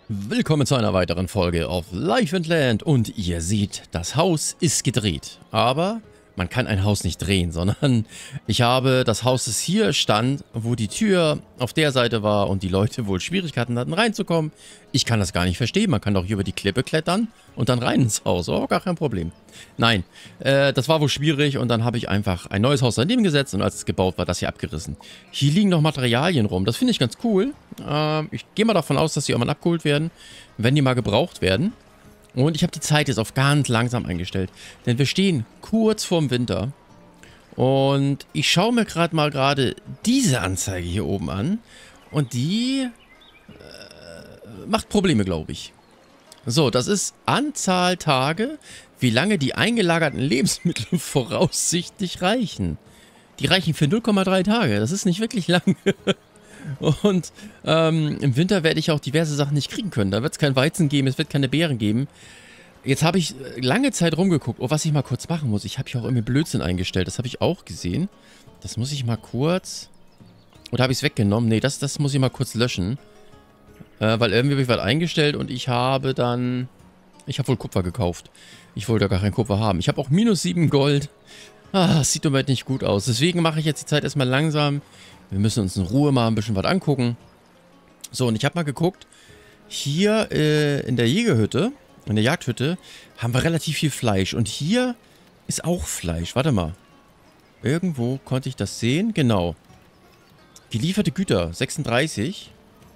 Willkommen zu einer weiteren Folge auf Life and Land und ihr seht, das Haus ist gedreht, aber man kann ein Haus nicht drehen, sondern ich habe das Haus, das hier stand, wo die Tür auf der Seite war und die Leute wohl Schwierigkeiten hatten reinzukommen. Ich kann das gar nicht verstehen, man kann doch hier über die Klippe klettern und dann rein ins Haus, oh, gar kein Problem. Nein, das war wohl schwierig und dann habe ich einfach ein neues Haus daneben gesetzt und als es gebaut war, das hier abgerissen. Hier liegen noch Materialien rum, das finde ich ganz cool. Ich gehe mal davon aus, dass die auch mal abgeholt werden, wenn die mal gebraucht werden. Und ich habe die Zeit jetzt auf ganz langsam eingestellt, denn wir stehen kurz vorm Winter. Und ich schaue mir gerade diese Anzeige hier oben an und die macht Probleme, glaube ich. So, das ist Anzahl Tage, wie lange die eingelagerten Lebensmittel voraussichtlich reichen. Die reichen für 0,3 Tage, das ist nicht wirklich lang. Und im Winter werde ich auch diverse Sachen nicht kriegen können. Da wird es kein Weizen geben, es wird keine Beeren geben. Jetzt habe ich lange Zeit rumgeguckt. Oh, was ich mal kurz machen muss. Ich habe hier auch irgendwie Blödsinn eingestellt. Das habe ich auch gesehen. Das muss ich mal kurz... Oder habe ich es weggenommen? Nee, das muss ich mal kurz löschen. Weil irgendwie habe ich was eingestellt und ich habe dann... Ich habe wohl Kupfer gekauft. Ich wollte ja gar kein Kupfer haben. Ich habe auch -7 Gold. Ah, das sieht im Moment nicht gut aus. Deswegen mache ich jetzt die Zeit erstmal langsam. Wir müssen uns in Ruhe mal ein bisschen was angucken. So, und ich habe mal geguckt. Hier in der Jägerhütte, in der Jagdhütte, haben wir relativ viel Fleisch. Und hier ist auch Fleisch. Warte mal. Irgendwo konnte ich das sehen. Genau. Gelieferte Güter, 36.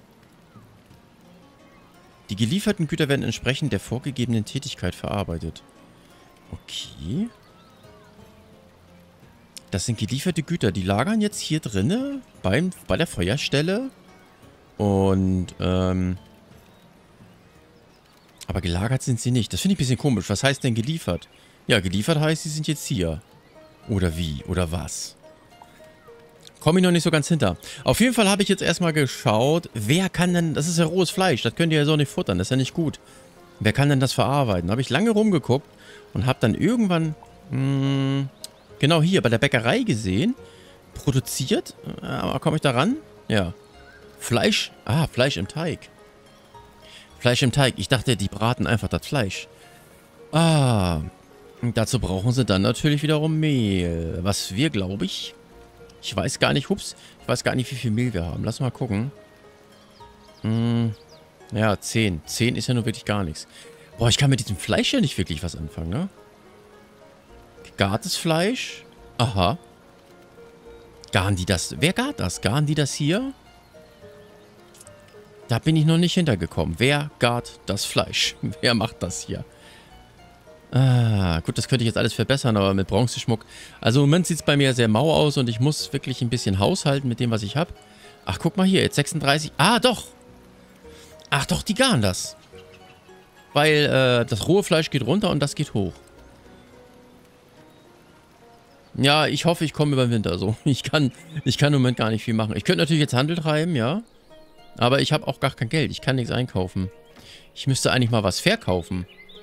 Die gelieferten Güter werden entsprechend der vorgegebenen Tätigkeit verarbeitet. Okay. Das sind gelieferte Güter. Die lagern jetzt hier drinne bei der Feuerstelle. Und, aber gelagert sind sie nicht. Das finde ich ein bisschen komisch. Was heißt denn geliefert? Ja, geliefert heißt, sie sind jetzt hier. Oder wie? Oder was? Komme ich noch nicht so ganz hinter. Auf jeden Fall habe ich jetzt erstmal geschaut, wer kann denn... Das ist ja rohes Fleisch. Das könnt ihr ja so nicht futtern. Das ist ja nicht gut. Wer kann denn das verarbeiten? Da habe ich lange rumgeguckt und habe dann irgendwann... genau hier bei der Bäckerei gesehen. Produziert. Komme ich da ran? Ja. Fleisch. Ah, Fleisch im Teig. Fleisch im Teig. Ich dachte, die braten einfach das Fleisch. Ah. Dazu brauchen sie dann natürlich wiederum Mehl. Was wir, glaube ich... Ich weiß gar nicht, hups. Ich weiß gar nicht, wie viel Mehl wir haben. Lass mal gucken. Ja, 10. 10 ist ja nur wirklich gar nichts. Boah, ich kann mit diesem Fleisch ja nicht wirklich was anfangen, ne? Gegartes Fleisch. Aha. Garen die das? Wer gart das? Garen die das hier? Da bin ich noch nicht hintergekommen. Wer gart das Fleisch? Wer macht das hier? Ah, gut, das könnte ich jetzt alles verbessern, aber mit Bronzeschmuck. Also im Moment sieht es bei mir sehr mau aus und ich muss wirklich ein bisschen haushalten mit dem, was ich habe. Ach, guck mal hier, jetzt 36. Ah, doch. Ach doch, die garen das. Weil das rohe Fleisch geht runter und das geht hoch. Ja, ich hoffe, ich komme über den Winter so. Ich kann im Moment gar nicht viel machen. Ich könnte natürlich jetzt Handel treiben, ja. Aber ich habe auch gar kein Geld. Ich kann nichts einkaufen. Ich müsste eigentlich mal was verkaufen.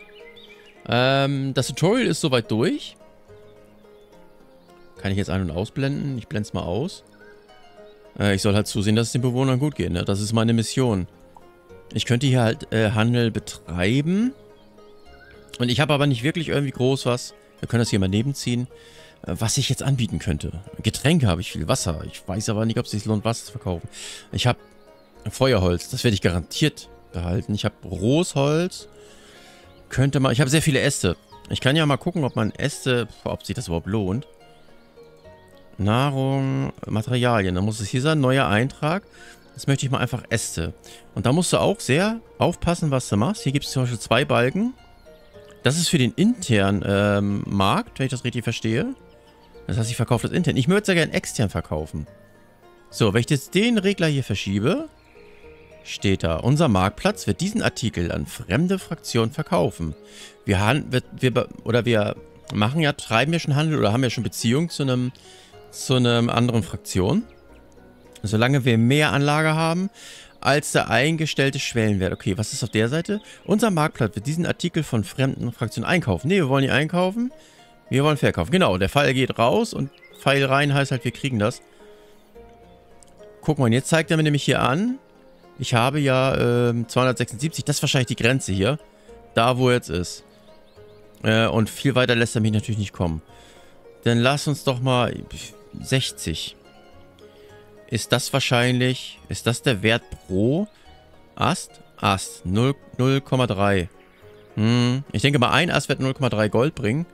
Das Tutorial ist soweit durch. Kann ich jetzt ein- und ausblenden? Ich blende es mal aus. Ich soll halt zusehen, dass es den Bewohnern gut geht, ne? Das ist meine Mission. Ich könnte hier halt Handel betreiben. Und ich habe aber nicht wirklich irgendwie groß was. Wir können das hier mal nebenziehen. Was ich jetzt anbieten könnte. Getränke habe ich viel. Wasser. Ich weiß aber nicht, ob es sich lohnt, Wasser zu verkaufen. Ich habe Feuerholz. Das werde ich garantiert behalten. Ich habe rohes Holz. Könnte man... Ich habe sehr viele Äste. Ich kann ja mal gucken, ob man Äste... Ob sich das überhaupt lohnt. Nahrung, Materialien. Da muss es hier sein. Neuer Eintrag. Jetzt möchte ich mal einfach Äste. Und da musst du auch sehr aufpassen, was du machst. Hier gibt es zum Beispiel 2 Balken. Das ist für den internen Markt, wenn ich das richtig verstehe. Das heißt, ich verkaufe das intern. Ich würde sehr gerne extern verkaufen. So, wenn ich jetzt den Regler hier verschiebe... Steht da, unser Marktplatz wird diesen Artikel an fremde Fraktionen verkaufen. Wir machen ja, treiben ja schon Handel oder haben ja schon Beziehung zu einem anderen Fraktion. Solange wir mehr Anlage haben als der eingestellte Schwellenwert. Okay, was ist auf der Seite? Unser Marktplatz wird diesen Artikel von fremden Fraktionen einkaufen. Ne, wir wollen nicht einkaufen. Wir wollen verkaufen. Genau, der Pfeil geht raus und Pfeil rein heißt halt, wir kriegen das. Guck mal, jetzt zeigt er mir nämlich hier an, Ich habe ja 276. Das ist wahrscheinlich die Grenze hier. Da, wo er jetzt ist. Und viel weiter lässt er mich natürlich nicht kommen. Dann lass uns doch mal 60. Ist das wahrscheinlich... Ist das der Wert pro Ast? Ast. 0,3. Ich denke mal, ein Ast wird 0,3 Gold bringen.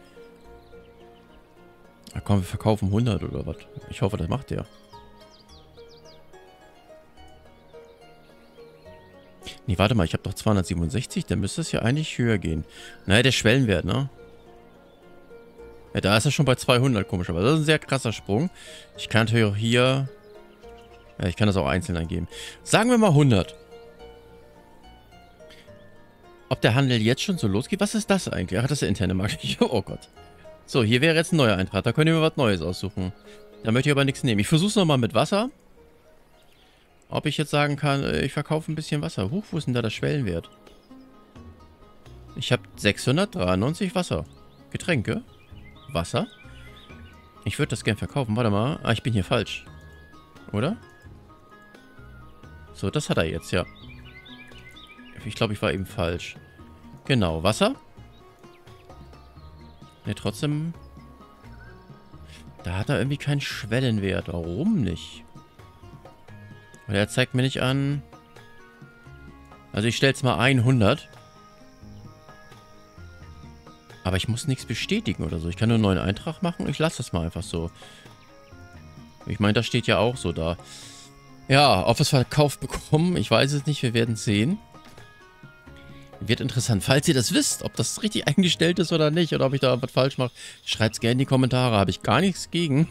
Na komm, wir verkaufen 100 oder was. Ich hoffe, das macht der. Nee, warte mal, ich habe doch 267. Dann müsste es ja eigentlich höher gehen. Naja, der Schwellenwert, ne? Ja, da ist er schon bei 200, komischerweise. Das ist ein sehr krasser Sprung. Ich kann natürlich auch hier... Ja, ich kann das auch einzeln eingeben. Sagen wir mal 100. Ob der Handel jetzt schon so losgeht? Was ist das eigentlich? Ach, das ist der interne Markt. Oh Gott. So, hier wäre jetzt ein neuer Eintrag. Da könnt ihr mir was Neues aussuchen. Da möchte ich aber nichts nehmen. Ich versuche es nochmal mit Wasser. Ob ich jetzt sagen kann, ich verkaufe ein bisschen Wasser. Huch, wo ist denn da der Schwellenwert? Ich habe 693 Wasser. Getränke. Wasser. Ich würde das gern verkaufen. Warte mal. Ah, ich bin hier falsch. Oder? So, das hat er jetzt, ja. Ich glaube, ich war eben falsch. Genau, Wasser. Ne, trotzdem... Da hat er irgendwie keinen Schwellenwert. Warum nicht? Weil er zeigt mir nicht an... Also ich stelle es mal 100. Aber ich muss nichts bestätigen oder so. Ich kann nur einen neuen Eintrag machen und ich lasse das mal einfach so. Ich meine, das steht ja auch so da. Ja, ob wir es verkauft bekommen, ich weiß es nicht. Wir werden es sehen. Wird interessant. Falls ihr das wisst, ob das richtig eingestellt ist oder nicht, oder ob ich da was falsch mache, schreibt es gerne in die Kommentare. Habe ich gar nichts gegen.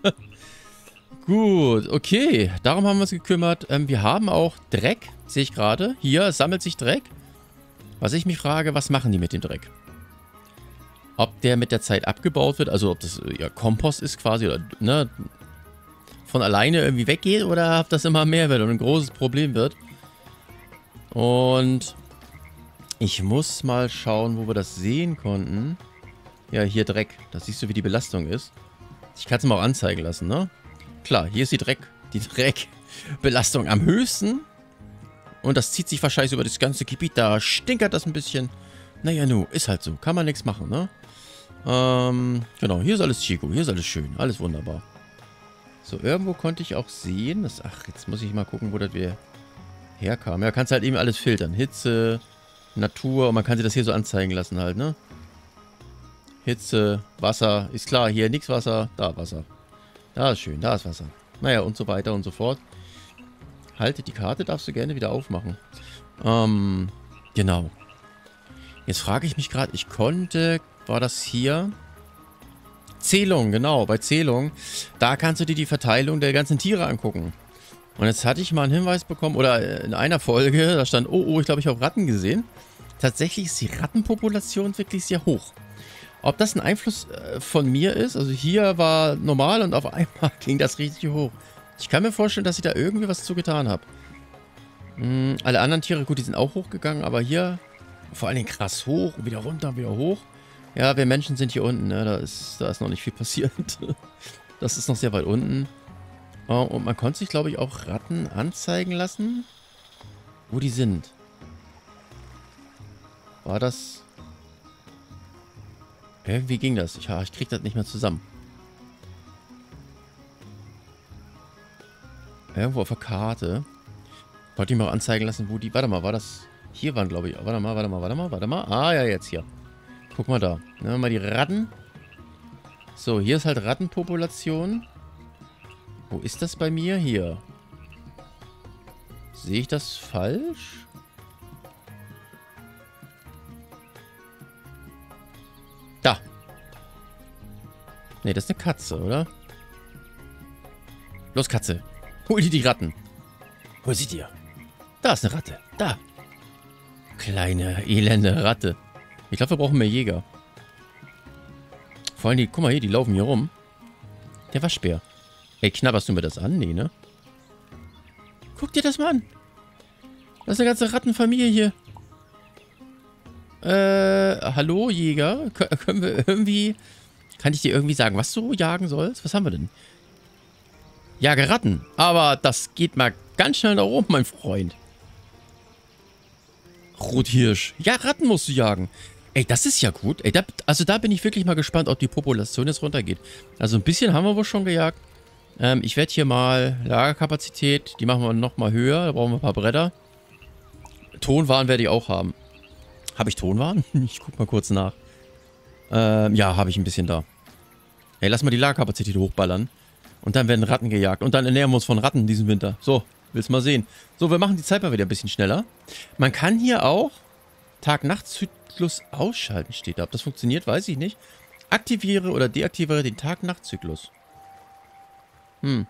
Gut, okay. Darum haben wir uns gekümmert. Wir haben auch Dreck, sehe ich gerade. Hier, es sammelt sich Dreck. Was ich mich frage, was machen die mit dem Dreck? Ob der mit der Zeit abgebaut wird, also ob das ja Kompost ist quasi, oder ne, von alleine irgendwie weggeht, oder ob das immer mehr wird und ein großes Problem wird. Und ich muss mal schauen, wo wir das sehen konnten. Ja, hier Dreck. Da siehst du, wie die Belastung ist. Ich kann es mal auch anzeigen lassen, ne? Klar, hier ist die Dreckbelastung am höchsten. Und das zieht sich wahrscheinlich über das ganze Gebiet. Da stinkert das ein bisschen. Naja, nu, ist halt so. Kann man nichts machen, ne? Genau, hier ist alles Chico. Hier ist alles schön. Alles wunderbar. So, irgendwo konnte ich auch sehen, dass... Ach, jetzt muss ich mal gucken, wo das wir herkam. Ja, kannst halt eben alles filtern. Hitze, Natur. Und man kann sich das hier so anzeigen lassen halt, ne? Hitze, Wasser. Ist klar, hier nichts Wasser. Da Wasser. Da ist schön, da ist Wasser. Naja, und so weiter und so fort. Halte die Karte, darfst du gerne wieder aufmachen. Genau. Jetzt frage ich mich gerade, ich konnte... War das hier? Zählung, genau, bei Zählung. Da kannst du dir die Verteilung der ganzen Tiere angucken. Und jetzt hatte ich mal einen Hinweis bekommen, oder in einer Folge, da stand, oh, ich glaube, ich habe Ratten gesehen. Tatsächlich ist die Rattenpopulation wirklich sehr hoch. Ob das ein Einfluss von mir ist, also hier war normal und auf einmal ging das richtig hoch. Ich kann mir vorstellen, dass ich da irgendwie was zu getan habe. Alle anderen Tiere, gut, die sind auch hochgegangen, aber hier vor allen Dingen krass hoch und wieder runter, wieder hoch. Ja, wir Menschen sind hier unten, ne? Da ist noch nicht viel passiert. Das ist noch sehr weit unten. Und man konnte sich, glaube ich, auch Ratten anzeigen lassen, wo die sind. War das... Irgendwie ging das. Ich krieg das nicht mehr zusammen. Irgendwo auf der Karte. Wollte ich mir auch anzeigen lassen, wo die... Warte mal, war das... Hier waren, glaube ich... Warte mal. Ah, ja, jetzt hier. Guck mal da. Nehmen wir mal die Ratten. So, hier ist halt Rattenpopulation. Wo ist das bei mir? Hier. Sehe ich das falsch? Da. Ne, das ist eine Katze, oder? Los, Katze. Hol dir die Ratten. Hol sie dir. Da ist eine Ratte. Da. Kleine, elende Ratte. Ich glaube, wir brauchen mehr Jäger. Vor allem die, guck mal hier, die laufen hier rum. Der Waschbär. Ey, knabberst du mir das an? Nee, ne? Guck dir das mal an. Das ist eine ganze Rattenfamilie hier. Hallo, Jäger? Können wir irgendwie... Kann ich dir irgendwie sagen, was du jagen sollst? Was haben wir denn? Jage Ratten. Aber das geht mal ganz schnell nach oben, mein Freund. Rothirsch. Ja, Ratten musst du jagen. Ey, das ist ja gut. Ey, also da bin ich wirklich mal gespannt, ob die Population jetzt runtergeht. Also ein bisschen haben wir wohl schon gejagt. Ich werde hier mal Lagerkapazität, die machen wir nochmal höher. Da brauchen wir ein paar Bretter. Tonwaren werde ich auch haben. Habe ich Tonwaren? Ich guck mal kurz nach. Ja, habe ich ein bisschen da. Ey, lass mal die Lagerkapazität hochballern. Und dann werden Ratten gejagt. Und dann ernähren wir uns von Ratten diesen Winter. So, willst mal sehen. So, wir machen die Zeit mal wieder ein bisschen schneller. Man kann hier auch Tag-Nacht-Zyklus ausschalten, steht da. Ob das funktioniert, weiß ich nicht. Aktiviere oder deaktiviere den Tag-Nacht-Zyklus. Im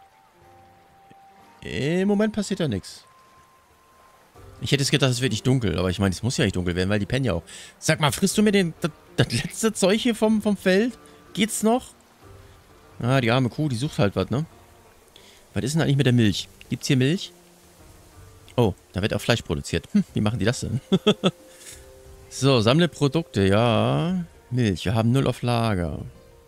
Moment passiert da nichts. Ich hätte es gedacht, es wird nicht dunkel. Aber ich meine, es muss ja nicht dunkel werden, weil die pennen ja auch. Sag mal, frisst du mir das letzte Zeug hier vom Feld? Geht's noch? Ah, die arme Kuh, die sucht halt was, ne? Was ist denn eigentlich mit der Milch? Gibt's hier Milch? Oh, da wird auch Fleisch produziert. Wie machen die das denn? So, sammle Produkte, ja. Milch, wir haben 0 auf Lager.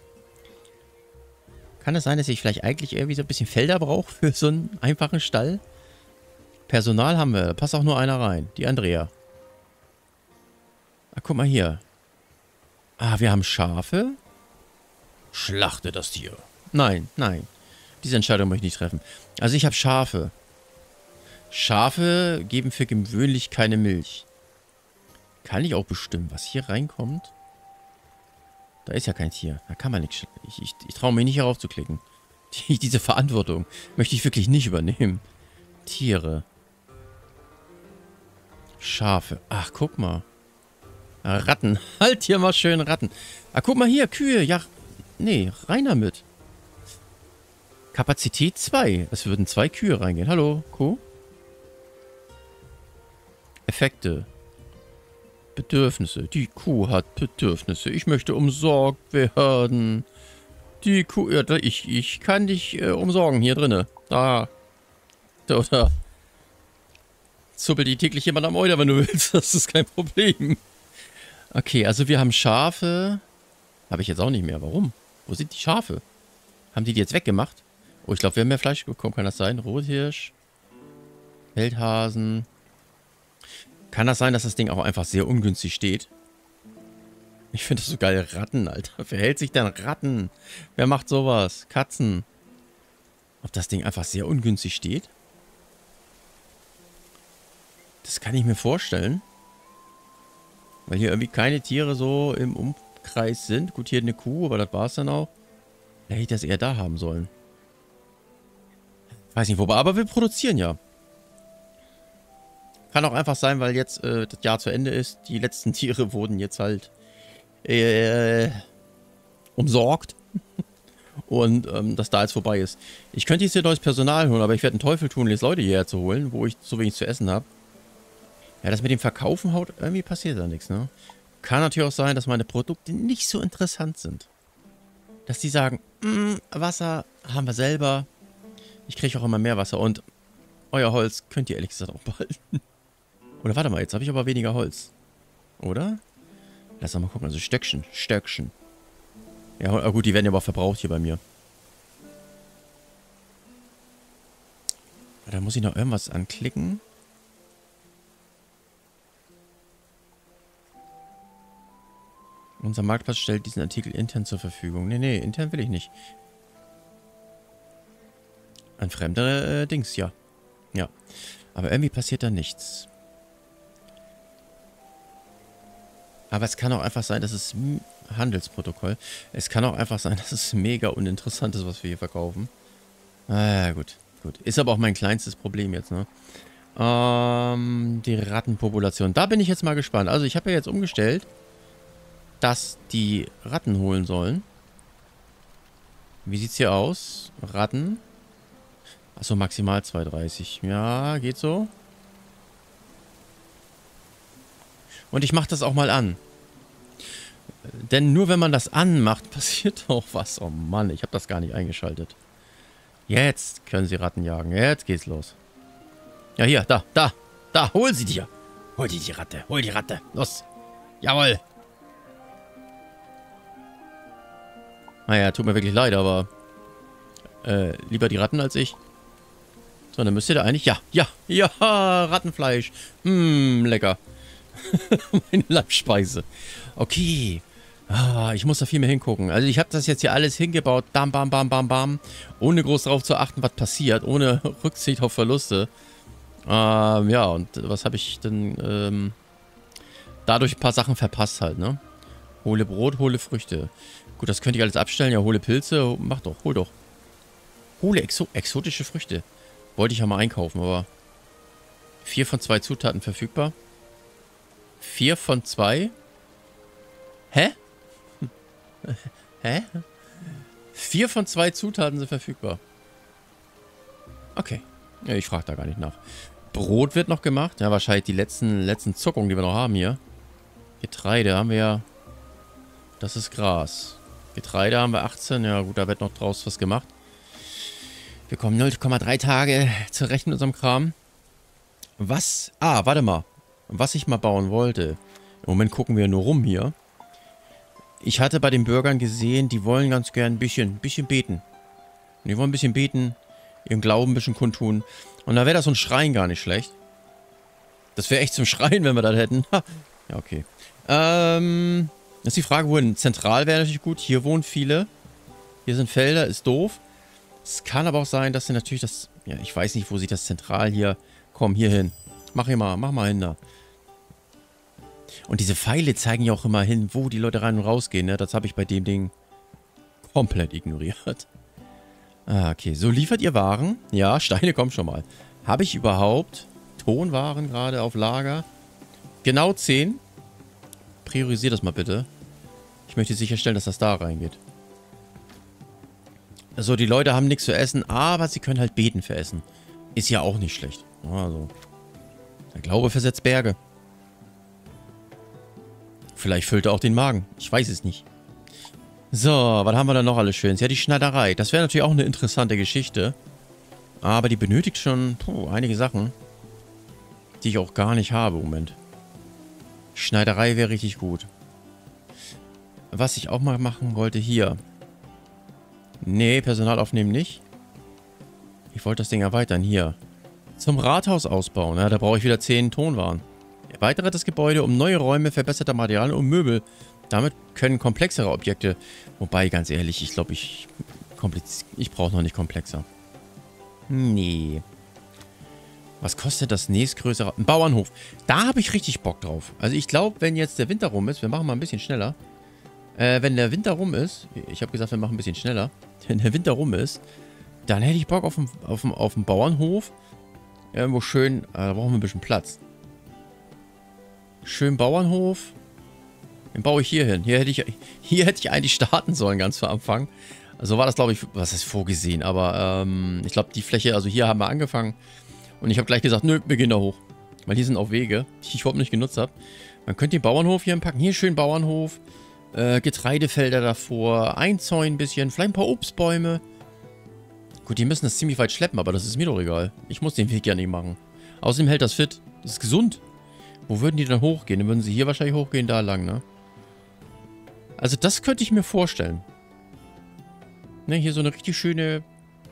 Kann es sein, dass ich vielleicht eigentlich irgendwie so ein bisschen Felder brauche für so einen einfachen Stall? Personal haben wir, da passt auch nur einer rein. Die Andrea. Ah, guck mal hier. Ah, wir haben Schafe. Schlachte das Tier. Nein, nein. Diese Entscheidung möchte ich nicht treffen. Also ich habe Schafe. Schafe geben für gewöhnlich keine Milch. Kann ich auch bestimmen, was hier reinkommt? Da ist ja kein Tier. Da kann man nichts. Ich traue mich nicht, hier raufzuklicken. Diese Verantwortung möchte ich wirklich nicht übernehmen. Tiere. Schafe. Ach, guck mal. Ratten. Halt hier mal schön Ratten. Ah, guck mal hier. Kühe. Ja, nee, rein damit. Kapazität 2. Es würden 2 Kühe reingehen. Hallo, Kuh. Effekte. Bedürfnisse. Die Kuh hat Bedürfnisse. Ich möchte umsorgt werden. Die Kuh... Ja, ich kann dich umsorgen hier drinne. Da. Oder... Zuppel die täglich jemand am Euter, wenn du willst. Das ist kein Problem. Okay, also wir haben Schafe. Habe ich jetzt auch nicht mehr. Warum? Wo sind die Schafe? Haben die jetzt weggemacht? Oh, ich glaube, wir haben mehr Fleisch bekommen. Kann das sein? Rothirsch. Feldhasen. Kann das sein, dass das Ding auch einfach sehr ungünstig steht? Ich finde das so geil. Ratten, Alter. Wer hält sich denn Ratten? Wer macht sowas? Katzen. Ob das Ding einfach sehr ungünstig steht? Das kann ich mir vorstellen. Weil hier irgendwie keine Tiere so im Umkreis sind. Gut, hier eine Kuh, aber das war es dann auch. Da hätte ich das eher da haben sollen. Weiß nicht, wobei, aber wir produzieren ja. Kann auch einfach sein, weil jetzt das Jahr zu Ende ist. Die letzten Tiere wurden jetzt halt umsorgt. Und das da jetzt vorbei ist. Ich könnte jetzt hier neues Personal holen, aber ich werde einen Teufel tun, jetzt Leute hierher zu holen, wo ich so wenig zu essen habe. Ja, das mit dem Verkaufen haut, irgendwie passiert da nichts, ne? Kann natürlich auch sein, dass meine Produkte nicht so interessant sind. Dass die sagen, Wasser haben wir selber. Ich kriege auch immer mehr Wasser und euer Holz könnt ihr ehrlich gesagt auch behalten. Oder warte mal, jetzt habe ich aber weniger Holz. Oder? Lass mal gucken, also Stöckchen. Ja, gut, die werden ja aber verbraucht hier bei mir. Da muss ich noch irgendwas anklicken. Unser Marktplatz stellt diesen Artikel intern zur Verfügung. Nee, intern will ich nicht. Ein fremder Dings, ja. Ja. Aber irgendwie passiert da nichts. Aber es kann auch einfach sein, dass es... Handelsprotokoll. Es kann auch einfach sein, dass es mega uninteressant ist, was wir hier verkaufen. Ah, gut. Ist aber auch mein kleinstes Problem jetzt, ne? Die Rattenpopulation. Da bin ich jetzt mal gespannt. Also ich habe ja jetzt umgestellt, dass die Ratten holen sollen. Wie sieht's hier aus? Ratten. Achso, maximal 230. Ja, geht so. Und ich mache das auch mal an. Denn nur wenn man das anmacht, passiert auch was. Oh Mann, ich habe das gar nicht eingeschaltet. Jetzt können sie Ratten jagen. Jetzt geht's los. Ja, hier, da, hol sie dir. Hol dir die Ratte, hol die Ratte. Los. Jawohl. Naja, tut mir wirklich leid, aber lieber die Ratten als ich. So, dann müsst ihr da eigentlich... Ja, Rattenfleisch. Lecker. Meine Leibspeise. Okay. Ah, ich muss da viel mehr hingucken. Also ich habe das jetzt hier alles hingebaut. Bam, bam, bam, bam, bam. Ohne groß darauf zu achten, was passiert. Ohne Rücksicht auf Verluste. Ja, und was habe ich denn dadurch ein paar Sachen verpasst halt, ne? Hole Brot, hole Früchte. Gut, das könnte ich alles abstellen. Ja, hole Pilze. Mach doch, hol doch. Hole exotische Früchte. Wollte ich ja mal einkaufen, aber 4 von 2 Zutaten verfügbar. 4 von 2? Hä? Hä? 4 von 2 Zutaten sind verfügbar. Okay. Ja, ich frage da gar nicht nach. Brot wird noch gemacht. Ja, wahrscheinlich die letzten Zuckungen, die wir noch haben hier. Getreide haben wir ja. Das ist Gras. Getreide haben wir 18. Ja gut, da wird noch draus was gemacht. Wir kommen 0,3 Tage zurecht mit unserem Kram. Was? Ah, warte mal. Was ich mal bauen wollte. Im Moment gucken wir nur rum hier. Ich hatte bei den Bürgern gesehen, die wollen ganz gern ein bisschen beten. Die wollen ein bisschen beten, ihren Glauben ein bisschen kundtun. Und da wäre das so ein Schrein gar nicht schlecht. Das wäre echt zum Schreien, wenn wir das hätten. Ha. Ja, okay. Ist die Frage, wohin? Zentral wäre natürlich gut. Hier wohnen viele. Hier sind Felder, ist doof. Es kann aber auch sein, dass sie natürlich das... Ja, ich weiß nicht, wo sie das zentral hier... Komm, hier hin. Mach mal hin da. Und diese Pfeile zeigen ja auch immer hin, wo die Leute rein und rausgehen. Ne? Das habe ich bei dem Ding komplett ignoriert. Ah, okay. So, liefert ihr Waren? Ja, Steine kommen schon mal. Habe ich überhaupt Tonwaren gerade auf Lager? Genau 10. Priorisiert das mal bitte. Ich möchte sicherstellen, dass das da reingeht. Also, die Leute haben nichts zu essen, aber sie können halt beten für Essen. Ist ja auch nicht schlecht. Also, der Glaube versetzt Berge. Vielleicht füllt er auch den Magen. Ich weiß es nicht. So, was haben wir da noch alles Schönes? Ja, die Schneiderei. Das wäre natürlich auch eine interessante Geschichte. Aber die benötigt schon einige Sachen, die ich auch gar nicht habe im Moment. Schneiderei wäre richtig gut. Was ich auch mal machen wollte hier. Nee, Personal aufnehmen nicht. Ich wollte das Ding erweitern. Hier. Zum Rathaus ausbauen. Ja, da brauche ich wieder 10 Tonwaren. Erweitere das Gebäude um neue Räume, verbesserte Materialien und Möbel. Damit können komplexere Objekte... Wobei, ganz ehrlich, ich glaube, ich brauche noch nicht komplexer. Nee. Was kostet das nächstgrößere... Ein Bauernhof. Da habe ich richtig Bock drauf. Also ich glaube, wenn jetzt der Winter rum ist... Wir machen mal ein bisschen schneller. Wenn der Winter rum ist... Ich habe gesagt, wir machen ein bisschen schneller. Wenn der Winter rum ist, dann hätte ich Bock auf einen Bauernhof. Irgendwo schön... da brauchen wir ein bisschen Platz. Schön Bauernhof. Den baue ich hier hin. Hier hätte ich eigentlich starten sollen, ganz zu Anfang. Also war das, glaube ich, was ist vorgesehen. Aber ich glaube, die Fläche, also hier haben wir angefangen. Und ich habe gleich gesagt, nö, wir gehen da hoch. Weil hier sind auch Wege, die ich überhaupt nicht genutzt habe. Man könnte den Bauernhof hier packen. Hier schön Bauernhof. Getreidefelder davor. Einzäunen ein bisschen. Vielleicht ein paar Obstbäume. Gut, die müssen das ziemlich weit schleppen, aber das ist mir doch egal. Ich muss den Weg ja nicht machen. Außerdem hält das fit. Das ist gesund. Wo würden die dann hochgehen? Dann würden sie hier wahrscheinlich hochgehen, da lang, ne? Also das könnte ich mir vorstellen. Ne, hier so eine richtig schöne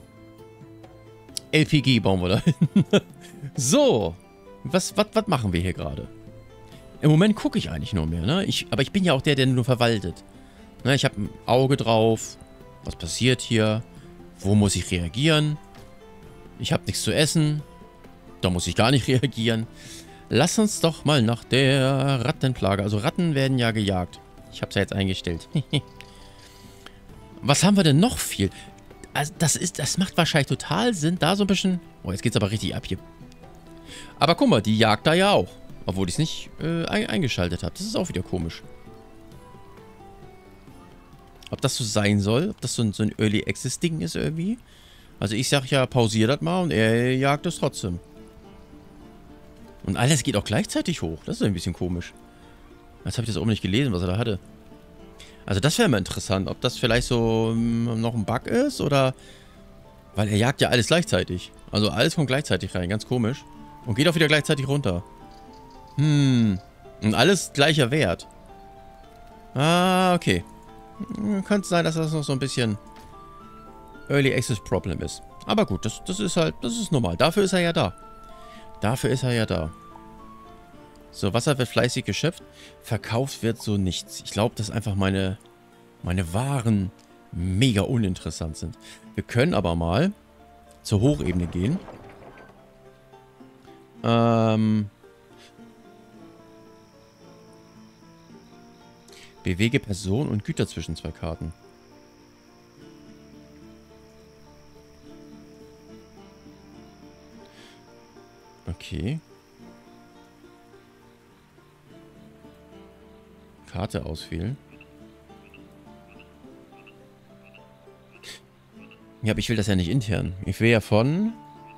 LPG bauen wir da hin. So. Was machen wir hier gerade? Im Moment gucke ich eigentlich nur mehr, ne? Aber ich bin ja auch der nur verwaltet. Ne, ich habe ein Auge drauf. Was passiert hier? Wo muss ich reagieren? Ich habe nichts zu essen. Da muss ich gar nicht reagieren. Lass uns doch mal nach der Rattenplage. Also Ratten werden ja gejagt. Ich habe es ja jetzt eingestellt. Was haben wir denn noch viel? Also das macht wahrscheinlich total Sinn, da so ein bisschen... Oh, jetzt geht's aber richtig ab hier. Aber guck mal, die jagt da ja auch. Obwohl ich es nicht eingeschaltet habe. Das ist auch wieder komisch. Ob das so sein soll? Ob das so ein Early Access Ding ist irgendwie? Also ich sag ja, pausier das mal und er jagt es trotzdem. Und alles geht auch gleichzeitig hoch. Das ist ein bisschen komisch. Jetzt habe ich das auch nicht gelesen, was er da hatte. Also das wäre mal interessant, ob das vielleicht so noch ein Bug ist oder... Weil er jagt ja alles gleichzeitig. Also alles kommt gleichzeitig rein, ganz komisch. Und geht auch wieder gleichzeitig runter. Und alles gleicher Wert. Ah, okay. Könnte sein, dass das noch so ein bisschen Early Access Problem ist. Aber gut, das ist halt, das ist normal. Dafür ist er ja da. Dafür ist er ja da. So, Wasser wird fleißig geschöpft. Verkauft wird so nichts. Ich glaube, dass einfach meine Waren mega uninteressant sind. Wir können aber mal zur Hochebene gehen. Bewege Person und Güter zwischen zwei Karten. Okay. Karte auswählen. Ja, aber ich will das ja nicht intern. Ich will ja von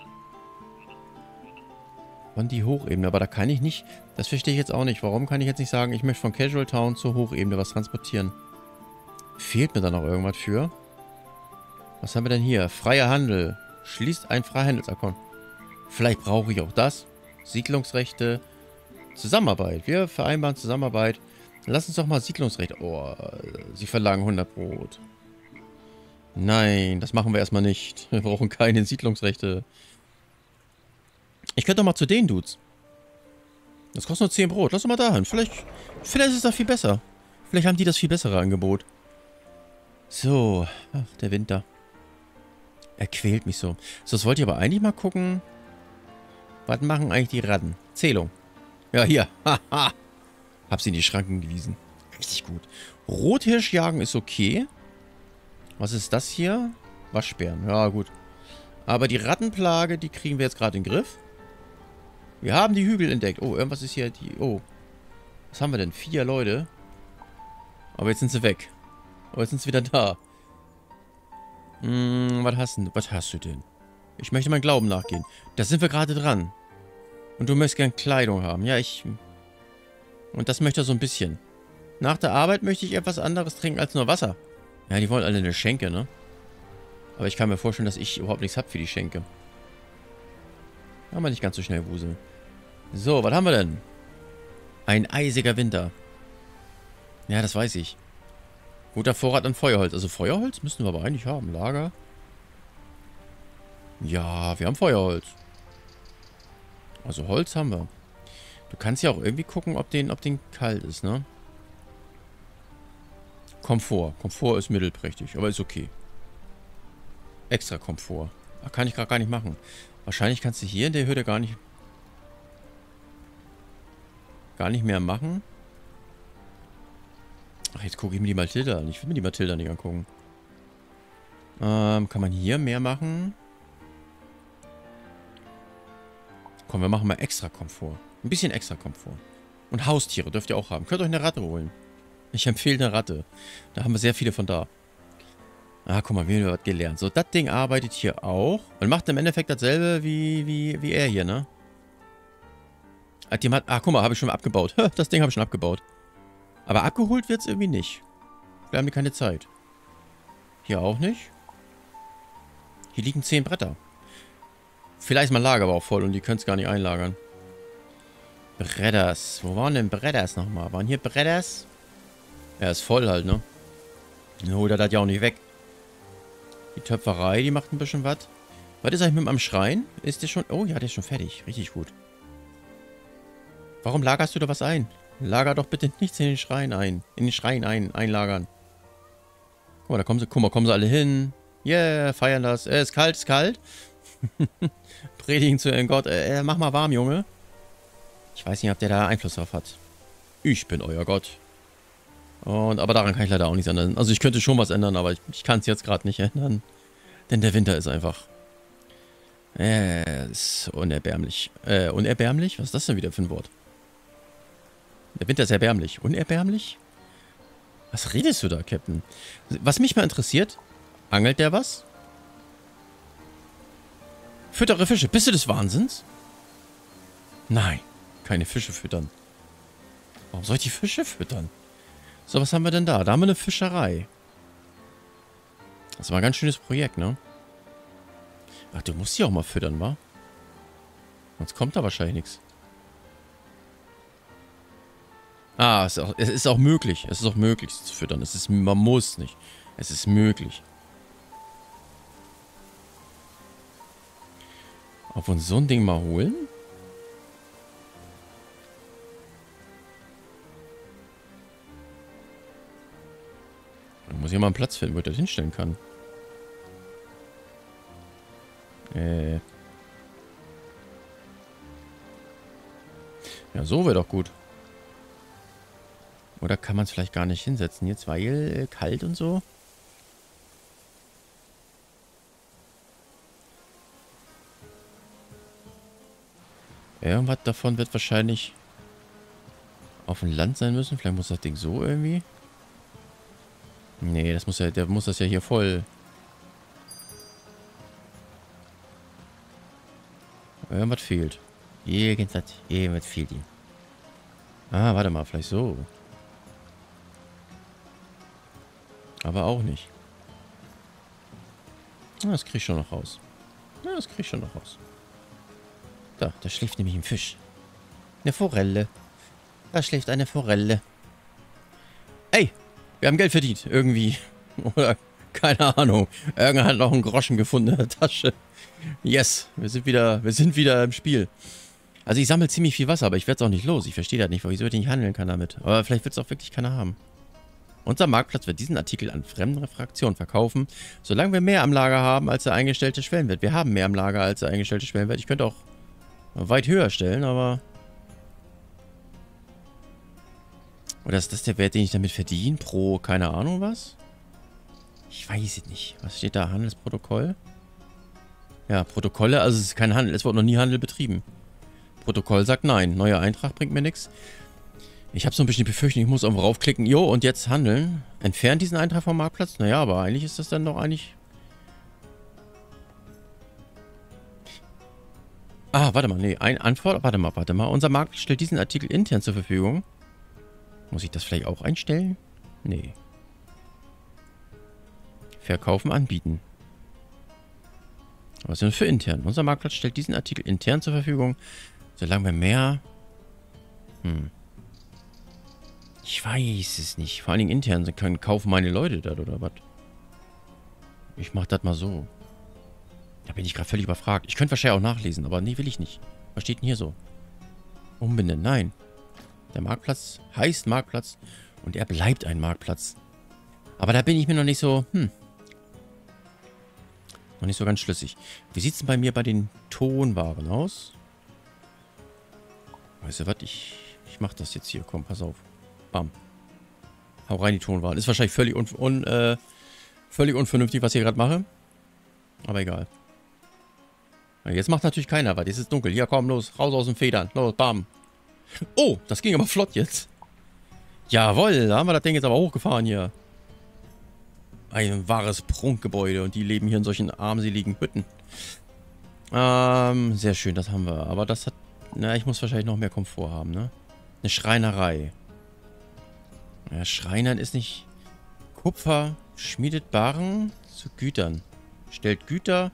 die Hochebene. Aber da kann ich nicht... Das verstehe ich jetzt auch nicht. Warum kann ich jetzt nicht sagen, ich möchte von Casual Town zur Hochebene was transportieren? Fehlt mir da noch irgendwas für? Was haben wir denn hier? Freier Handel. Schließt ein Freihandelsabkommen. Vielleicht brauche ich auch das. Siedlungsrechte. Zusammenarbeit. Wir vereinbaren Zusammenarbeit. Lass uns doch mal Siedlungsrechte... Oh, sie verlangen 100 Brot. Nein, das machen wir erstmal nicht. Wir brauchen keine Siedlungsrechte. Ich könnte doch mal zu den Dudes. Das kostet nur 10 Brot. Lass doch mal dahin. Vielleicht ist es da viel besser. Vielleicht haben die das viel bessere Angebot. So. Ach, der Winter. Er quält mich so. So, das wollte ich aber eigentlich mal gucken. Was machen eigentlich die Ratten? Zählung. Ja, hier. Haha. Hab sie in die Schranken gewiesen. Richtig gut. Rothirschjagen ist okay. Was ist das hier? Waschbären. Ja, gut. Aber die Rattenplage, die kriegen wir jetzt gerade in den Griff. Wir haben die Hügel entdeckt. Oh, irgendwas ist hier die... Oh. Was haben wir denn? 4 Leute. Aber jetzt sind sie weg. Aber jetzt sind sie wieder da. Was hast du denn? Ich möchte meinem Glauben nachgehen. Da sind wir gerade dran. Und du möchtest gern Kleidung haben. Ja, und das möchte er so ein bisschen. Nach der Arbeit möchte ich etwas anderes trinken als nur Wasser. Ja, die wollen alle eine Schenke, ne? Aber ich kann mir vorstellen, dass ich überhaupt nichts habe für die Schenke. Kann man nicht ganz so schnell wuseln. So, was haben wir denn? Ein eisiger Winter. Ja, das weiß ich. Guter Vorrat an Feuerholz. Also Feuerholz müssen wir aber eigentlich haben. Lager. Ja, wir haben Feuerholz. Also Holz haben wir. Du kannst ja auch irgendwie gucken, ob den kalt ist, ne? Komfort. Komfort ist mittelprächtig, aber ist okay. Extra Komfort. Ach, kann ich gerade gar nicht machen. Wahrscheinlich kannst du hier in der Hürde gar nicht mehr machen. Ach, jetzt gucke ich mir die Matilda an. Ich will mir die Matilda nicht angucken. Kann man hier mehr machen? Komm, wir machen mal extra Komfort. Ein bisschen extra Komfort. Und Haustiere dürft ihr auch haben. Könnt euch eine Ratte holen. Ich empfehle eine Ratte. Da haben wir sehr viele von da. Ah, guck mal, wir haben was gelernt. So, das Ding arbeitet hier auch. Und macht im Endeffekt dasselbe wie er hier, ne? Ah, guck mal, habe ich schon abgebaut. Das Ding habe ich schon abgebaut. Aber abgeholt wird es irgendwie nicht. Wir haben keine Zeit. Hier auch nicht. Hier liegen 10 Bretter. Vielleicht ist mein Lager aber auch voll und die können es gar nicht einlagern. Bretters. Wo waren denn Bretters nochmal? Waren hier Bretters? Ja, ist voll halt, ne? Dann holt er das ja auch nicht weg. Die Töpferei, die macht ein bisschen was. Was ist eigentlich mit dem Schrein? Ist der schon... Oh ja, der ist schon fertig. Richtig gut. Warum lagerst du da was ein? Lager doch bitte nichts in den Schrein ein. In den Schrein einlagern. Guck mal, da kommen sie alle hin. Yeah, feiern das. Ist kalt, ist kalt. Predigen zu ihrem Gott. Mach mal warm, Junge. Ich weiß nicht, ob der da Einfluss drauf hat. Ich bin euer Gott. Aber daran kann ich leider auch nichts ändern. Also ich könnte schon was ändern, aber ich kann es jetzt gerade nicht ändern. Denn der Winter ist einfach... ist unerbärmlich. Unerbärmlich? Was ist das denn wieder für ein Wort? Der Winter ist erbärmlich. Unerbärmlich? Was redest du da, Captain? Was mich mal interessiert, angelt der was? Füttere Fische. Bist du des Wahnsinns? Nein, keine Fische füttern. Warum soll ich die Fische füttern? So, was haben wir denn da? Da haben wir eine Fischerei. Das war ein ganz schönes Projekt, ne? Ach, du musst die auch mal füttern, wa? Sonst kommt da wahrscheinlich nichts. Ah, es ist auch möglich. Es ist auch möglich, sie zu füttern. Man muss nicht. Es ist möglich. Ob wir uns so ein Ding mal holen? Muss ich mal einen Platz finden, wo ich das hinstellen kann. Ja, so wäre doch gut. Oder kann man es vielleicht gar nicht hinsetzen jetzt, weil kalt und so? Irgendwas davon wird wahrscheinlich auf dem Land sein müssen. Vielleicht muss das Ding so irgendwie. Nee, das muss ja, der muss das ja hier voll. Irgendwas fehlt. Irgendwas fehlt ihm. Ah, warte mal, vielleicht so. Aber auch nicht. Ah, das krieg ich schon noch raus. Ja, das krieg ich schon noch raus. Da schläft nämlich ein Fisch. Eine Forelle. Da schläft eine Forelle. Ey, wir haben Geld verdient. Irgendwie. Oder, keine Ahnung. Irgendwer hat noch einen Groschen gefunden in der Tasche. Yes, wir sind wieder im Spiel. Also ich sammle ziemlich viel Wasser, aber ich werde es auch nicht los. Ich verstehe das nicht, wieso ich nicht handeln kann damit. Aber vielleicht wird es auch wirklich keiner haben. Unser Marktplatz wird diesen Artikel an fremde Fraktionen verkaufen, solange wir mehr am Lager haben, als der eingestellte Schwellenwert. Wir haben mehr am Lager als der eingestellte Schwellenwert. Ich könnte auch weit höher stellen, aber... Oder ist das der Wert, den ich damit verdiene? Pro keine Ahnung was? Ich weiß es nicht. Was steht da? Handelsprotokoll? Ja, Protokolle, also es ist kein Handel. Es wurde noch nie Handel betrieben. Protokoll sagt nein. Neuer Eintrag bringt mir nichts. Ich habe so ein bisschen die Befürchtung, ich muss irgendwo raufklicken. Jo, und jetzt handeln. Entfernt diesen Eintrag vom Marktplatz? Naja, aber eigentlich ist das dann doch eigentlich... Ah, warte mal. Nee, warte mal. Unser Marktplatz stellt diesen Artikel intern zur Verfügung. Muss ich das vielleicht auch einstellen? Nee. Verkaufen, anbieten. Was denn für intern? Unser Marktplatz stellt diesen Artikel intern zur Verfügung. Solange wir mehr... Ich weiß es nicht. Vor allen Dingen intern können kaufen meine Leute das oder was? Ich mach das mal so. Da bin ich gerade völlig überfragt. Ich könnte wahrscheinlich auch nachlesen, aber nee, will ich nicht. Was steht denn hier so? Umbenennen, nein. Der Marktplatz heißt Marktplatz und er bleibt ein Marktplatz. Aber da bin ich mir noch nicht so, noch nicht so ganz schlüssig. Wie sieht es denn bei mir bei den Tonwaren aus? Weißt du was? Ich mach das jetzt hier. Komm, pass auf. Bam. Hau rein die Tonwaren. Ist wahrscheinlich völlig unvernünftig, was ich hier gerade mache. Aber egal. Jetzt macht natürlich keiner was. Jetzt ist dunkel. Ja, komm, los. Raus aus den Federn. Los, bam. Oh, das ging aber flott jetzt. Jawohl, da haben wir das Ding jetzt aber hochgefahren hier. Ein wahres Prunkgebäude. Und die leben hier in solchen armseligen Hütten. Sehr schön, das haben wir. Aber das hat... Na, ich muss wahrscheinlich noch mehr Komfort haben, ne? Eine Schreinerei. Ja, Schreinern ist nicht... Kupfer schmiedet Barren zu Gütern. Stellt Güter...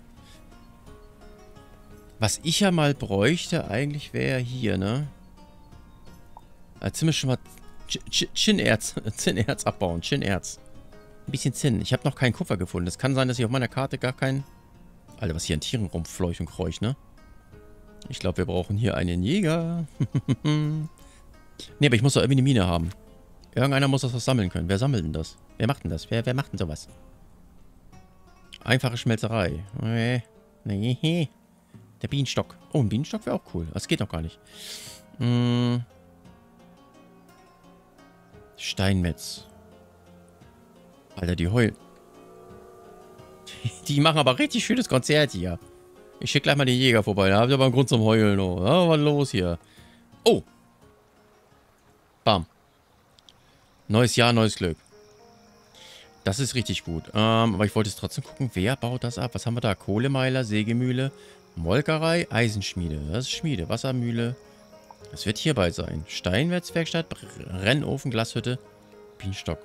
Was ich ja mal bräuchte, eigentlich wäre hier, ne? Ziemlich schon mal Zinnerz abbauen. Zinnerz. Ein bisschen Zinn. Ich habe noch keinen Kupfer gefunden. Es kann sein, dass ich auf meiner Karte gar keinen... Alter, was hier an Tieren rumfleucht und kreucht, ne? Ich glaube, wir brauchen hier einen Jäger. Ne, aber ich muss doch irgendwie eine Mine haben. Irgendeiner muss das was sammeln können. Wer sammelt denn das? Wer macht denn das? Wer macht denn sowas? Einfache Schmelzerei. Nee. Der Bienenstock. Oh, ein Bienenstock wäre auch cool. Das geht noch gar nicht. Steinmetz. Alter, die heulen. Die machen aber richtig schönes Konzert hier. Ich schicke gleich mal den Jäger vorbei. Da habt ihr aber einen Grund zum Heulen. Oh. Ja, was los hier? Oh. Bam. Neues Jahr, neues Glück. Das ist richtig gut. Aber ich wollte jetzt trotzdem gucken, wer baut das ab? Was haben wir da? Kohlemeiler, Sägemühle, Molkerei, Eisenschmiede. Das ist Schmiede, Wassermühle. Das wird hierbei sein. Steinmetzwerkstatt, Brennofen, Glashütte, Bienenstock.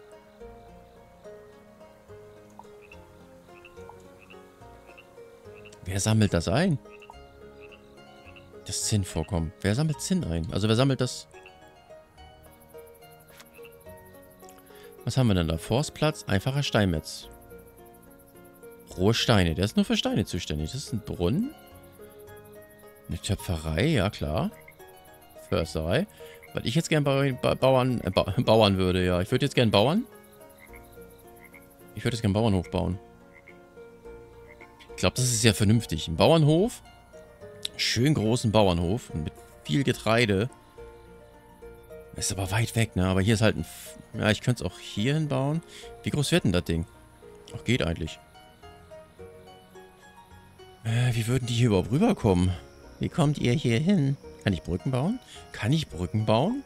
Wer sammelt das ein? Das Zinnvorkommen. Wer sammelt Zinn ein? Also wer sammelt das? Was haben wir denn da? Forstplatz, einfacher Steinmetz. Rohe Steine. Der ist nur für Steine zuständig. Das ist ein Brunnen. Eine Töpferei, ja klar. Försterei. Was ich jetzt gern bauern würde, ja. Ich würde jetzt gern bauern. Ich würde jetzt gerne einen Bauernhof bauen. Ich glaube, das ist sehr vernünftig. Ein Bauernhof. Schön großen Bauernhof. Mit viel Getreide. Ist aber weit weg, ne? Aber hier ist halt ein... Ja, ich könnte es auch hier hinbauen. Wie groß wird denn das Ding? Ach, geht eigentlich. Wie würden die hier überhaupt rüberkommen? Wie kommt ihr hier hin? Kann ich Brücken bauen? Kann ich Brücken bauen?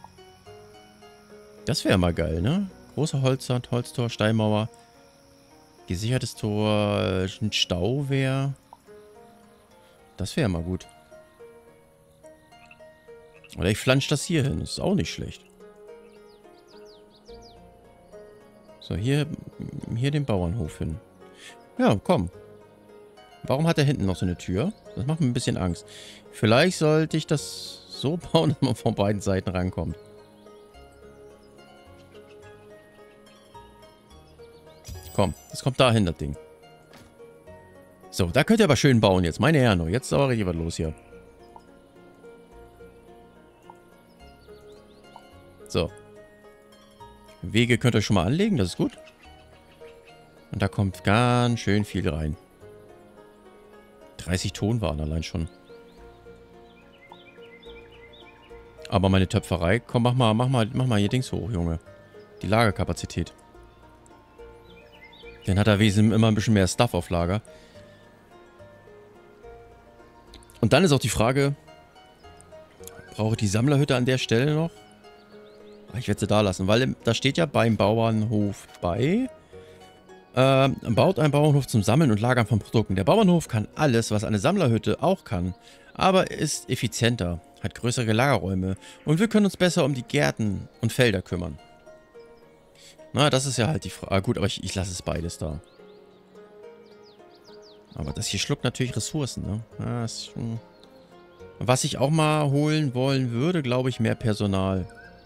Das wäre mal geil, ne? Großer Holztor, Steinmauer. Gesichertes Tor, ein Stauwehr. Das wäre mal gut. Oder ich flansche das hier hin. Das ist auch nicht schlecht. So, hier den Bauernhof hin. Ja, komm. Warum hat er hinten noch so eine Tür? Das macht mir ein bisschen Angst. Vielleicht sollte ich das so bauen, dass man von beiden Seiten rankommt. Komm, das kommt dahin, das Ding. So, da könnt ihr aber schön bauen jetzt. Meine Herren, jetzt ist aber richtig was los hier. So. Wege könnt ihr schon mal anlegen, das ist gut. Und da kommt ganz schön viel rein. 30 Tonwaren allein schon. Aber meine Töpferei, komm, mach mal hier Dings hoch, Junge. Die Lagerkapazität. Dann hat er wesentlich immer ein bisschen mehr Stuff auf Lager. Und dann ist auch die Frage, brauche ich die Sammlerhütte an der Stelle noch? Ich werde sie da lassen, weil da steht ja beim Bauernhof bei. Baut einen Bauernhof zum Sammeln und Lagern von Produkten. Der Bauernhof kann alles, was eine Sammlerhütte auch kann, aber ist effizienter, hat größere Lagerräume und wir können uns besser um die Gärten und Felder kümmern. Na, das ist ja halt die Frage. Ah, gut, aber ich lasse es beides da. Aber das hier schluckt natürlich Ressourcen, ne? Das, was ich auch mal holen wollen würde, glaube ich, mehr Personal.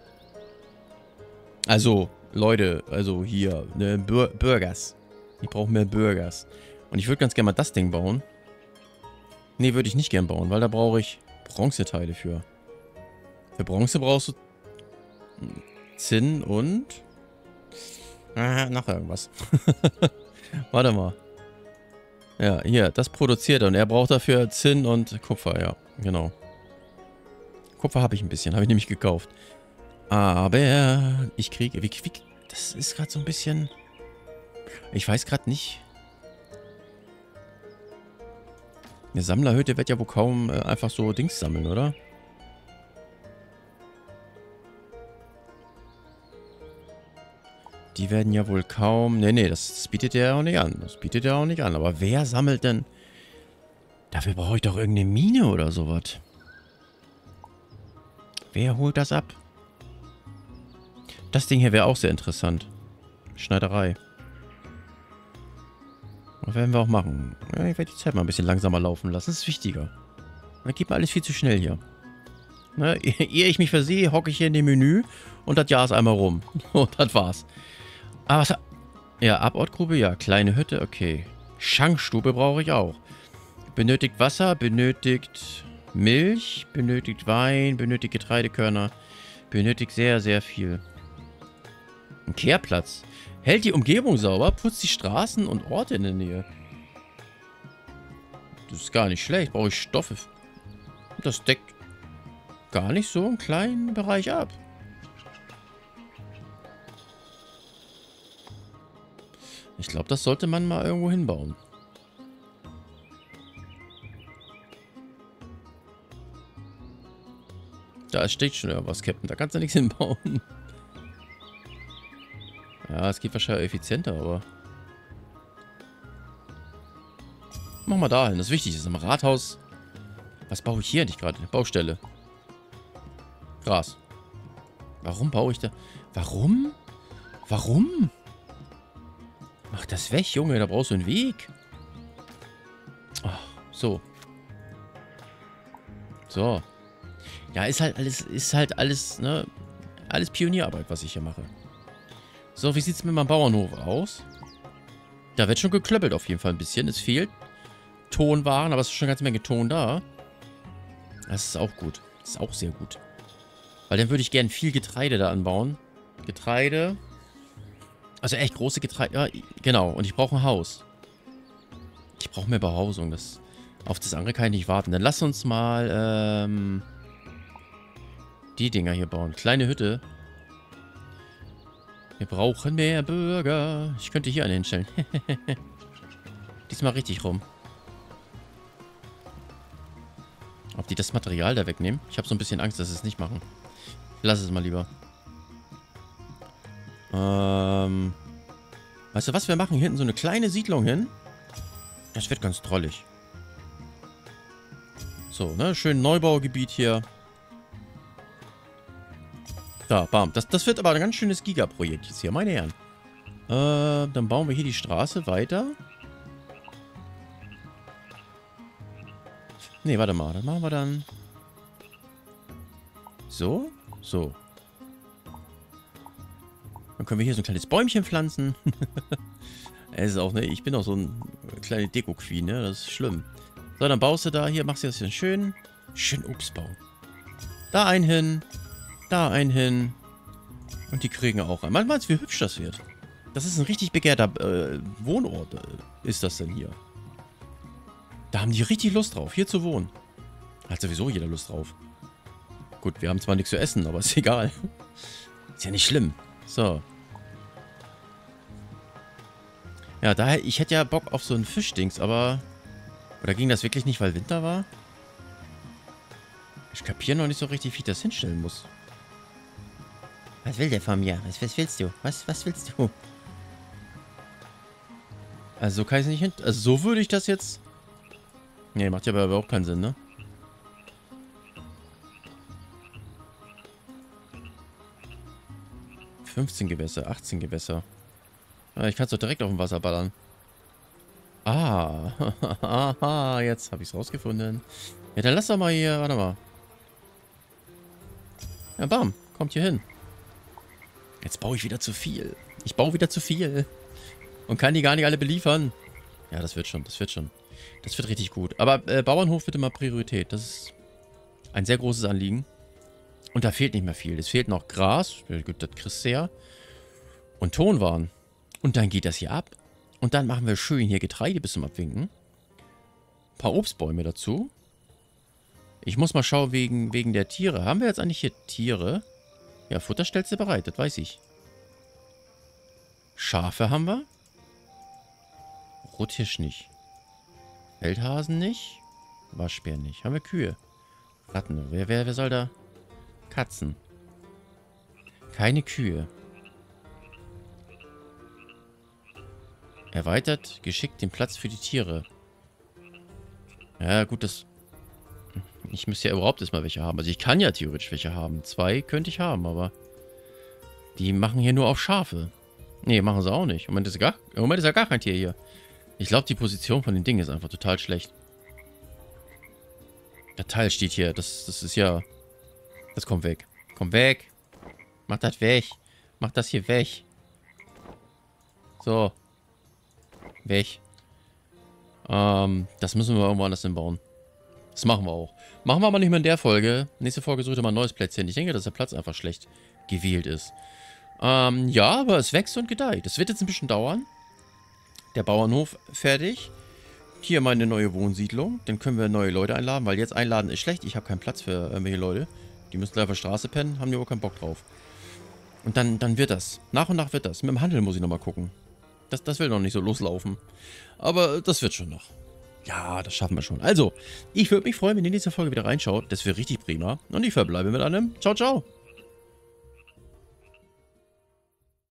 Also, Leute, also hier, ne, Bürgers. Ich brauche mehr Bürgers. Und ich würde ganz gerne mal das Ding bauen. Ne, würde ich nicht gern bauen, weil da brauche ich Bronzeteile für. Für Bronze brauchst du Zinn und... noch irgendwas. Warte mal. Ja, hier, das produziert er. Und er braucht dafür Zinn und Kupfer, ja, genau. Kupfer habe ich ein bisschen, habe ich nämlich gekauft. Aber ich kriege... das ist gerade so ein bisschen... Ich weiß gerade nicht. Eine Sammlerhütte wird ja wohl kaum einfach so Dings sammeln, oder? Die werden ja wohl kaum... Nee, das bietet er auch nicht an. Das bietet er auch nicht an. Aber wer sammelt denn... Dafür brauche ich doch irgendeine Mine oder sowas. Wer holt das ab? Das Ding hier wäre auch sehr interessant. Schneiderei. Das werden wir auch machen. Ja, ich werde die Zeit mal ein bisschen langsamer laufen lassen. Das ist wichtiger. Dann geht mir alles viel zu schnell hier. Ne, ehe ich mich versehe, hocke ich hier in dem Menü und das Jahr ist einmal rum. Und das war's. Aber was... Ja, Abortgrube, ja. Kleine Hütte, okay. Schankstube brauche ich auch. Benötigt Wasser, benötigt Milch, benötigt Wein, benötigt Getreidekörner. Benötigt sehr, sehr viel. Ein Kehrplatz. Hält die Umgebung sauber, putzt die Straßen und Orte in der Nähe. Das ist gar nicht schlecht. Brauche ich Stoffe. Das deckt gar nicht so einen kleinen Bereich ab. Ich glaube, das sollte man mal irgendwo hinbauen. Da steht schon irgendwas, Captain. Da kannst du nichts hinbauen. Ja, es geht wahrscheinlich effizienter, aber... Mach mal da hin. Das Wichtige ist im Rathaus... Was baue ich hier eigentlich gerade? Baustelle. Gras. Warum baue ich da... Warum? Warum? Mach das weg, Junge. Da brauchst du einen Weg. Ach, so. So. Ja, ist halt alles, ne? Alles Pionierarbeit, was ich hier mache. So, wie sieht es mit meinem Bauernhof aus? Da wird schon geklöppelt auf jeden Fall ein bisschen. Es fehlt Tonwaren, aber es ist schon eine ganze Menge Ton da. Das ist auch gut. Das ist auch sehr gut. Weil dann würde ich gerne viel Getreide da anbauen. Getreide. Also echt große Getreide. Ja, genau. Und ich brauche ein Haus. Ich brauche mehr Behausung. Auf das andere kann ich nicht warten. Dann lass uns mal die Dinger hier bauen. Kleine Hütte. Wir brauchen mehr Bürger. Ich könnte hier einen hinstellen. Diesmal richtig rum. Ob die das Material da wegnehmen? Ich habe so ein bisschen Angst, dass sie es nicht machen. Lass es mal lieber. Weißt du was? Wir machen hier hinten so eine kleine Siedlung hin. Das wird ganz drollig. So, ne? Schön Neubaugebiet hier. Da, bam. Das wird aber ein ganz schönes Giga-Projekt jetzt hier, meine Herren. Dann bauen wir hier die Straße weiter. Ne, warte mal. Das machen wir dann... So. So. Dann können wir hier so ein kleines Bäumchen pflanzen. Es ist auch, ne? Ich bin auch so ein kleine Deko-Queen, ne? Das ist schlimm. So, dann baust du da hier, machst du das hier schön. Schön Obst bauen. Da einen hin. Da einen hin. Und die kriegen auch einen. Manchmal, wie hübsch das wird. Das ist ein richtig begehrter Wohnort, ist das denn hier. Da haben die richtig Lust drauf, hier zu wohnen. Hat sowieso jeder Lust drauf. Gut, wir haben zwar nichts zu essen, aber ist egal. Ist ja nicht schlimm. So. Ja, daher, ich hätte ja Bock auf so ein Fischdings, aber... Oder ging das wirklich nicht, weil Winter war? Ich kapiere noch nicht so richtig, wie ich das hinstellen muss. Was will der von mir? Was willst du? Was willst du? Also so kann ich es nicht hin... Also so würde ich das jetzt... Nee, macht ja aber auch keinen Sinn, ne? ...15 Gewässer, 18 Gewässer. Ja, ich kann es doch direkt auf dem Wasser ballern. Ah, jetzt habe ich es rausgefunden. Ja, dann lass doch mal hier, warte mal. Ja, bam, kommt hier hin. Jetzt baue ich wieder zu viel. Ich baue wieder zu viel. Und kann die gar nicht alle beliefern. Ja, das wird schon, das wird schon. Das wird richtig gut. Aber Bauernhof wird immer Priorität. Das ist ein sehr großes Anliegen. Und da fehlt nicht mehr viel. Es fehlt noch Gras. Gut, das kriegst du ja. Und Tonwaren. Und dann geht das hier ab. Und dann machen wir schön hier Getreide bis zum Abwinken. Ein paar Obstbäume dazu. Ich muss mal schauen wegen der Tiere. Haben wir jetzt eigentlich hier Tiere? Ja, Futter stellst du bereit, das weiß ich. Schafe haben wir. Rothirsch nicht. Feldhasen nicht. Waschbär nicht. Haben wir Kühe? Ratten. Wer soll da? Katzen. Keine Kühe. Erweitert geschickt den Platz für die Tiere. Ja, gut, das... Ich müsste ja überhaupt erstmal welche haben. Also ich kann ja theoretisch welche haben. 2 könnte ich haben, aber... Die machen hier nur auf Schafe. Nee, machen sie auch nicht. Im Moment ist ja gar kein Tier hier. Ich glaube, die Position von den Dingen ist einfach total schlecht. Der Teil steht hier. Das ist ja... Das kommt weg. Kommt weg. Mach das weg. Mach das hier weg. So. Weg. Das müssen wir irgendwo anders hinbauen. Das machen wir auch. Machen wir aber nicht mehr in der Folge. Nächste Folge sucht ihr mal ein neues Plätzchen. Ich denke, dass der Platz einfach schlecht gewählt ist. Ja, aber es wächst und gedeiht. Das wird jetzt ein bisschen dauern. Der Bauernhof fertig. Hier meine neue Wohnsiedlung. Dann können wir neue Leute einladen, weil jetzt einladen ist schlecht. Ich habe keinen Platz für irgendwelche Leute. Die müssen gleich auf der Straße pennen, haben die auch keinen Bock drauf. Und dann wird das. Nach und nach wird das. Mit dem Handel muss ich nochmal gucken. Das will noch nicht so loslaufen. Aber das wird schon noch. Ja, das schaffen wir schon. Also, ich würde mich freuen, wenn ihr in diese Folge wieder reinschaut. Das wäre richtig prima. Und ich verbleibe mit einem Ciao, ciao.